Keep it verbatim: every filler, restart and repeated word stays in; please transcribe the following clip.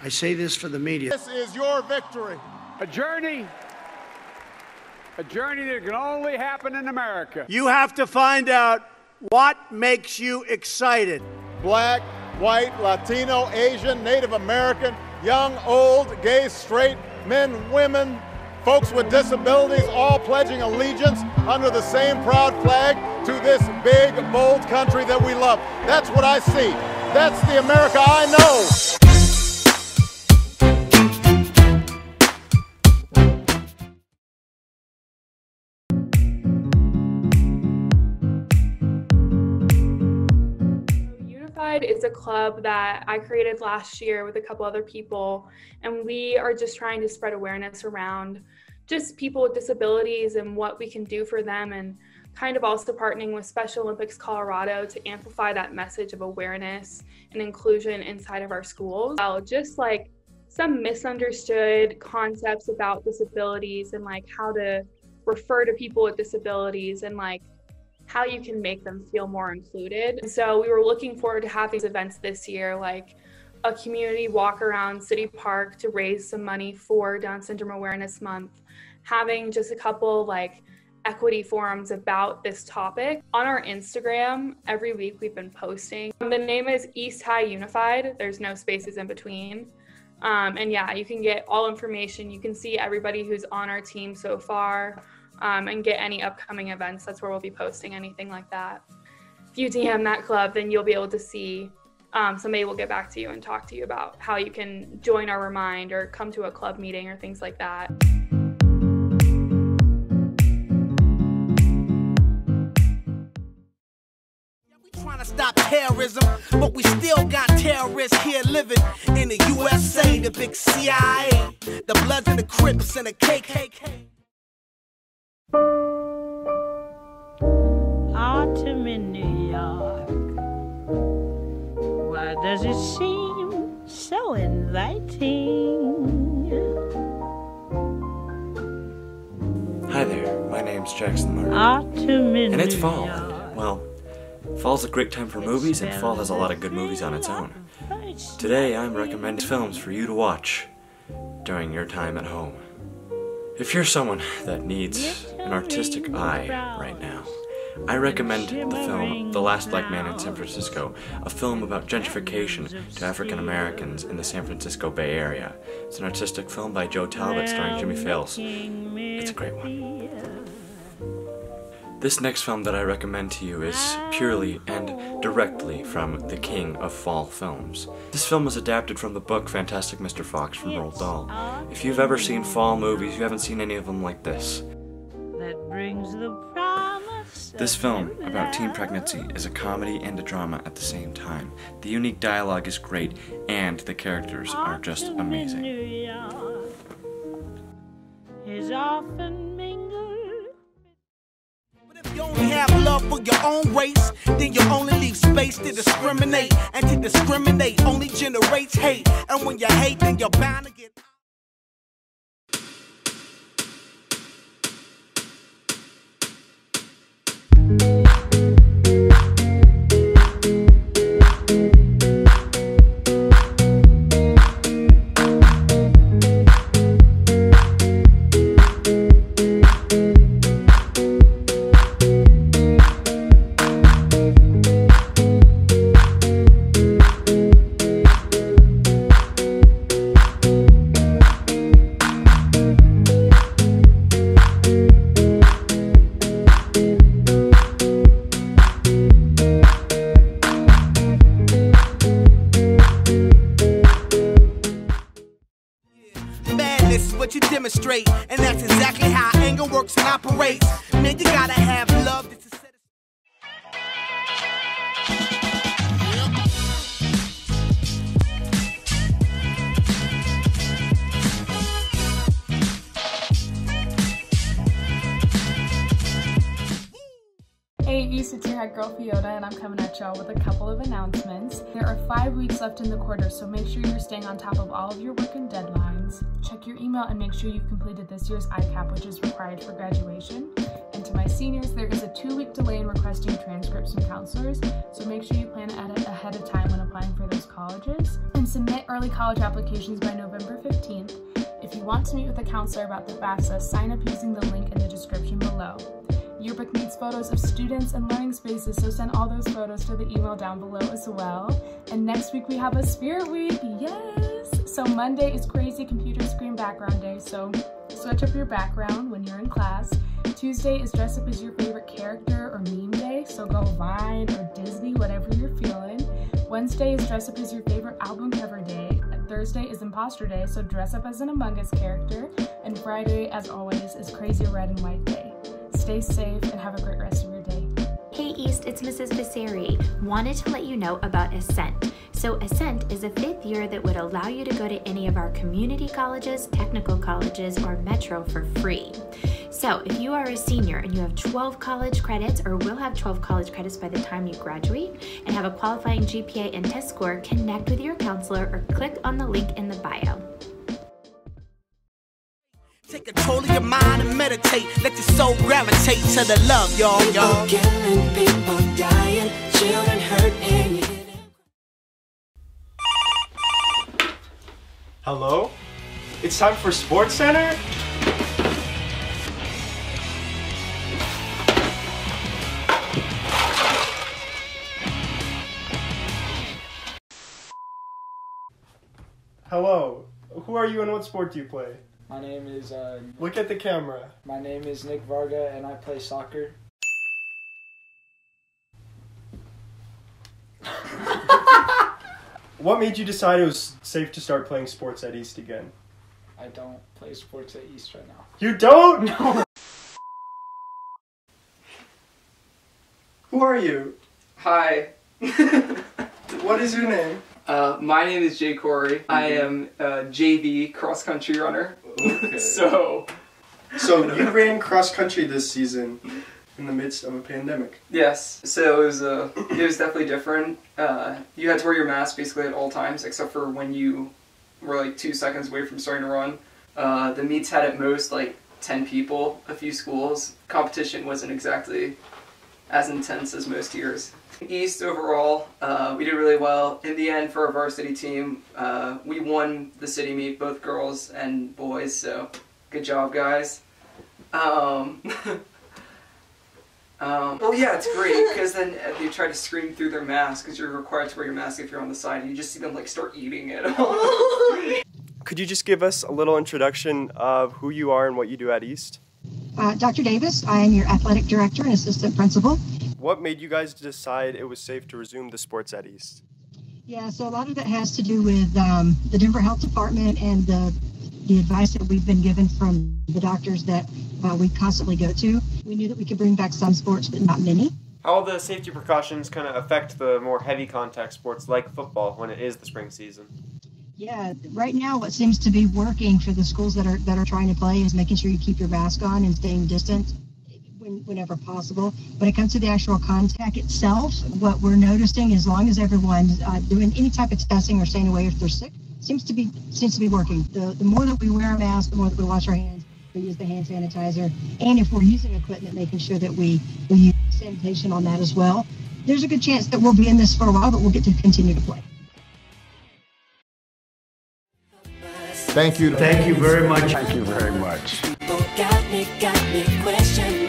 I say this for the media. This is your victory. A journey, a journey that can only happen in America. You have to find out what makes you excited. Black, white, Latino, Asian, Native American, young, old, gay, straight, men, women, folks with disabilities, all pledging allegiance under the same proud flag to this big, bold country that we love. That's what I see. That's the America I know. It's a club that I created last year with a couple other people, and we are just trying to spread awareness around just people with disabilities and what we can do for them, and kind of also partnering with Special Olympics Colorado to amplify that message of awareness and inclusion inside of our schools. Well, just like some misunderstood concepts about disabilities and like how to refer to people with disabilities and like how you can make them feel more included. And so we were looking forward to having these events this year, like a community walk around City Park to raise some money for Down Syndrome Awareness Month, having just a couple like equity forums about this topic. On our Instagram, every week we've been posting. The name is East High Unified. There's no spaces in between. Um, and yeah, you can get all information. You can see everybody who's on our team so far. Um, and get any upcoming events. That's where we'll be posting anything like that. If you D M that club, then you'll be able to see, um, somebody will get back to you and talk to you about how you can join our Remind or come to a club meeting or things like that. Trying to stop terrorism, but we still got terrorists here living in the U S A, the big C I A, the Bloods and the Crips and the K K K. Autumn in New York, why does it seem so inviting? Hi there, my name's Jackson Martin. Autumn in and it's New fall. York. Well, fall's a great time for movies, and fall has a lot of good movies on its own. Today I'm recommending films for you to watch during your time at home. If you're someone that needs an artistic eye right now, I recommend the film The Last Black Man in San Francisco, a film about gentrification to African Americans in the San Francisco Bay Area. It's an artistic film by Joe Talbot starring Jimmy Fails. It's a great one. This next film that I recommend to you is purely and directly from the king of fall films. This film is adapted from the book Fantastic Mister Fox from Roald Dahl. If you've ever seen fall movies, you haven't seen any of them like this. This film about teen pregnancy is a comedy and a drama at the same time. The unique dialogue is great, and the characters are just amazing. If you only have love for your own race, then you only leave space to discriminate. And to discriminate only generates hate. And when you hate, then you're bound to get... This is what you demonstrate, and that's exactly how anger works and operates. Man, you gotta have love. This is Hey East, it's your head girl Fiona, and I'm coming at y'all with a couple of announcements. There are five weeks left in the quarter, so make sure you're staying on top of all of your work and deadlines. Check your email and make sure you've completed this year's I CAP, which is required for graduation. And to my seniors, there is a two-week delay in requesting transcripts from counselors, so make sure you plan it ahead of time when applying for those colleges. And submit early college applications by November fifteenth. If you want to meet with a counselor about the FAFSA, sign up using the link in the description below. Yearbook needs photos of students and learning spaces, so send all those photos to the email down below as well. And next week we have a Spirit Week, yes! So Monday is Crazy Computer Screen Background Day, so switch up your background when you're in class. Tuesday is Dress Up as Your Favorite Character or Meme Day, so go Vine or Disney, whatever you're feeling. Wednesday is Dress Up as Your Favorite Album Cover Day. Thursday is Imposter Day, so dress up as an Among Us character. And Friday, as always, is Crazy Red and White Day. Stay safe and have a great rest of your day. Hey East, it's Missus Vasari. Wanted to let you know about Ascent. So Ascent is a fifth year that would allow you to go to any of our community colleges, technical colleges, or Metro for free. So if you are a senior and you have twelve college credits or will have twelve college credits by the time you graduate and have a qualifying G P A and test score, connect with your counselor or click on the link in the bio. Take control of your mind and meditate. Let your soul gravitate to the love, y'all, y'all. People killing, people dying, children hurt, and you hear them. Hello? It's time for Sports Center? Hello. Who are you and what sport do you play? My name is, uh... Look at the camera. My name is Nick Varga, and I play soccer. What made you decide it was safe to start playing sports at East again? I don't play sports at East right now. You don't? No. Who are you? Hi. What is your name? Uh, my name is Jay Corey. Mm-hmm. I am a J V cross-country runner. Okay. so... So you ran cross-country this season in the midst of a pandemic. Yes. So it was, uh, it was definitely different. Uh, you had to wear your mask basically at all times, except for when you were like two seconds away from starting to run. Uh, the meets had at most like ten people, a few schools. Competition wasn't exactly as intense as most years. East overall, uh, we did really well. In the end, for our varsity team, uh, we won the city meet, both girls and boys, so good job, guys. Um, um, well, yeah, it's great, because then they try to scream through their mask, because you're required to wear your mask if you're on the side, and you just see them like start eating it. Could you just give us a little introduction of who you are and what you do at East? Uh, Doctor Davis, I am your athletic director and assistant principal. What made you guys decide it was safe to resume the sports at East? Yeah, so a lot of it has to do with um, the Denver Health Department and the, the advice that we've been given from the doctors that uh, we constantly go to. We knew that we could bring back some sports, but not many. How will the safety precautions kind of affect the more heavy contact sports like football when it is the spring season? Yeah, right now what seems to be working for the schools that are that are trying to play is making sure you keep your mask on and staying distant when, whenever possible. When it comes to the actual contact itself, what we're noticing, as long as everyone's uh, doing any type of testing or staying away if they're sick, seems to be seems to be working. The the more that we wear a mask, the more that we wash our hands, we use the hand sanitizer, and if we're using equipment, making sure that we, we use sanitation on that as well. There's a good chance that we'll be in this for a while, but we'll get to continue to play. Thank you. Thank you very much. Thank you very much. People got me, got me questioning.